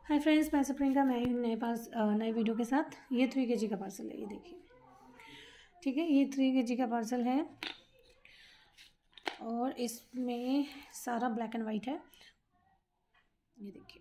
Hi friends, मैं प्रियंका, मैं हूँ नए वीडियो के साथ। ये 3 kg का पार्सल है, ये देखिए। ठीक है, ये 3 kg का पार्सल है और इसमें सारा ब्लैक एंड वाइट है। ये देखिए,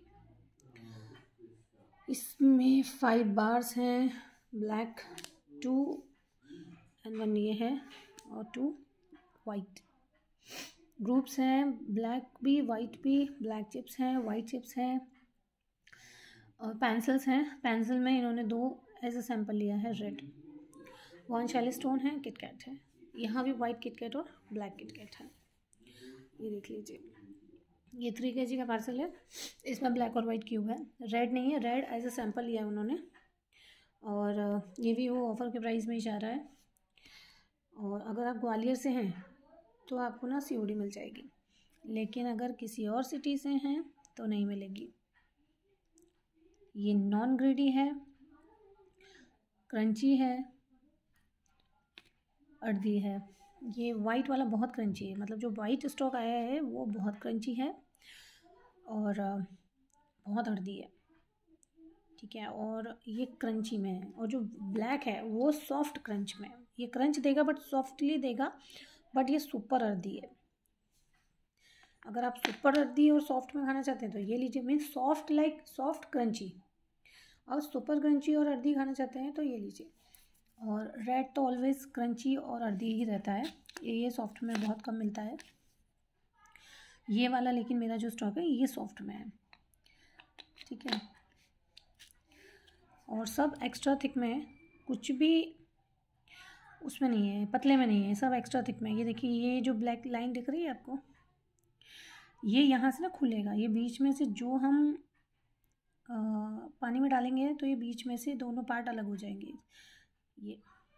इसमें 5 बार्स हैं, ब्लैक 2 एंड 1 ये है और 2 वाइट। ग्रुप्स हैं, ब्लैक भी वाइट भी, ब्लैक चिप्स हैं, वाइट चिप्स हैं और पेंसिल्स हैं। पेंसिल में इन्होंने 2 एज अ सैम्पल लिया है, रेड। 1 शेल स्टोन है, किटकैट है। यहाँ भी वाइट किटकैट और ब्लैक किटकैट है। ये देख लीजिए, ये 3 kg का पार्सल है। इसमें ब्लैक और वाइट क्यूब है, रेड नहीं है। रेड एज अ सैम्पल लिया है उन्होंने और ये भी वो ऑफ़र के प्राइस में ही जा रहा है। और अगर आप ग्वालियर से हैं तो आपको ना COD मिल जाएगी, लेकिन अगर किसी और सिटी से हैं तो नहीं मिलेगी। ये नॉन ग्रेडी है, क्रंची है, अर्दी है। ये वाइट वाला बहुत क्रंची है, मतलब जो वाइट स्टॉक आया है वो बहुत क्रंची है और बहुत अर्दी है। ठीक है, और ये क्रंची में है और जो ब्लैक है वो सॉफ्ट क्रंच में है। ये क्रंच देगा बट सॉफ्टली देगा, बट ये सुपर अर्दी है। अगर आप सुपर अर्दी और सॉफ्ट में खाना चाहते हैं तो ये लीजिए। Mean soft like soft crunchy, और सुपर क्रंची और अर्दी खाना चाहते हैं तो ये लीजिए। और रेड तो ऑलवेज क्रंची और अर्दी ही रहता है, ये सॉफ्ट में बहुत कम मिलता है। ये वाला लेकिन मेरा जो स्टॉक है ये सॉफ्ट में है। ठीक है, और सब एक्स्ट्रा थिक में है, कुछ भी उसमें नहीं है, पतले में नहीं है, सब एक्स्ट्रा थिक में। ये देखिए, ये जो ब्लैक लाइन दिख रही है आपको, ये यहाँ से ना खुलेगा। ये बीच में से जो हम पानी में डालेंगे तो ये बीच में से दोनों पार्ट अलग हो जाएंगे। ये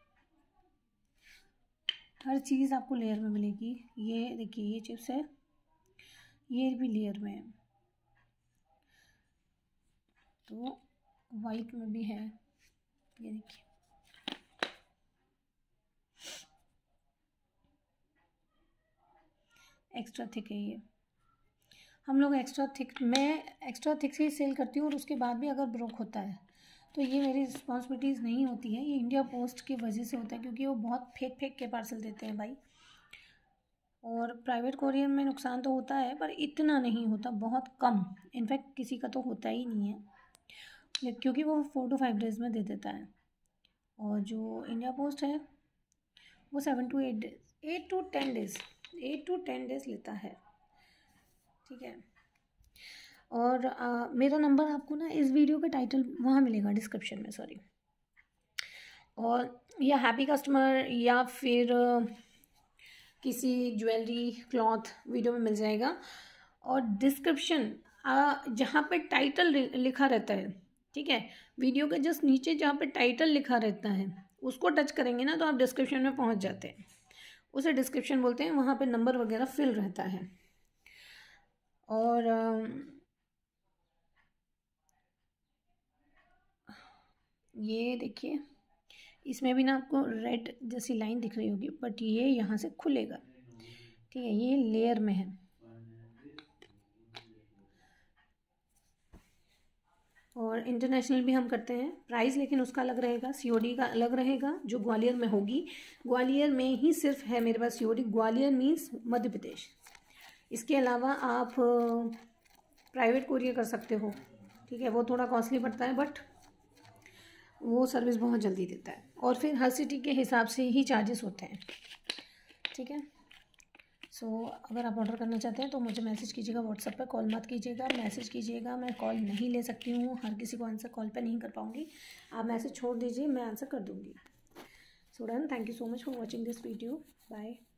हर चीज़ आपको लेयर में मिलेगी। ये देखिए, ये चिप्स है, ये भी लेयर में है, तो वाइट में भी है। ये देखिए, एक्स्ट्रा थिक है ये। हम लोग एक्स्ट्रा थिक से ही सेल करती हूँ और उसके बाद भी अगर ब्रोक होता है तो ये मेरी रिस्पॉन्सिबिलिटीज़ नहीं होती है। ये इंडिया पोस्ट की वजह से होता है, क्योंकि वो बहुत फेक के पार्सल देते हैं भाई। और प्राइवेट कोरियर में नुकसान तो होता है पर इतना नहीं होता, बहुत कम। इनफैक्ट किसी का तो होता ही नहीं है, क्योंकि वो 4 to 5 डेज़ में दे देता है। और जो इंडिया पोस्ट है वो 7 to 8 डेज़, 8 to 10 डेज़ लेता है। ठीक है, और मेरा नंबर आपको ना इस वीडियो का टाइटल वहाँ मिलेगा, डिस्क्रिप्शन में, सॉरी। और या हैप्पी कस्टमर या फिर किसी ज्वेलरी क्लॉथ वीडियो में मिल जाएगा। और डिस्क्रिप्शन जहाँ पे टाइटल लिखा रहता है, ठीक है, वीडियो के जस्ट नीचे जहाँ पे टाइटल लिखा रहता है उसको टच करेंगे ना तो आप डिस्क्रिप्शन में पहुँच जाते हैं। उसे डिस्क्रिप्शन बोलते हैं, वहाँ पे नंबर वगैरह फिल रहता है। और ये देखिए, इसमें भी ना आपको रेड जैसी लाइन दिख रही होगी, बट ये यहाँ से खुलेगा। ठीक है, ये लेयर में है। और इंटरनेशनल भी हम करते हैं। प्राइस लेकिन उसका अलग रहेगा, COD का अलग रहेगा, जो ग्वालियर में होगी। ग्वालियर में ही सिर्फ है मेरे पास COD। ग्वालियर मीन्स मध्य प्रदेश। इसके अलावा आप प्राइवेट कोरियर कर सकते हो। ठीक है, वो थोड़ा कॉस्टली पड़ता है बट वो सर्विस बहुत जल्दी देता है। और फिर हर सिटी के हिसाब से ही चार्जेस होते हैं। ठीक है, सो अगर आप ऑर्डर करना चाहते हैं तो मुझे मैसेज कीजिएगा, व्हाट्सएप पे कॉल मत कीजिएगा, मैसेज कीजिएगा। मैं कॉल नहीं ले सकती हूँ, हर किसी को आंसर कॉल पे नहीं कर पाऊँगी। आप मैसेज छोड़ दीजिए, मैं आंसर कर दूँगी। So done, thank you so much for watching this video, bye.